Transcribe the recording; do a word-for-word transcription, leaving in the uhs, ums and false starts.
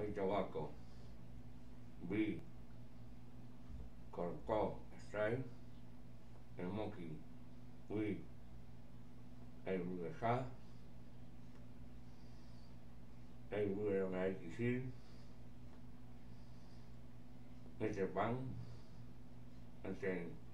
hay tobacco, B. Corco, strike, smoky, we, el Budeja, el Budeja, el Japan, and then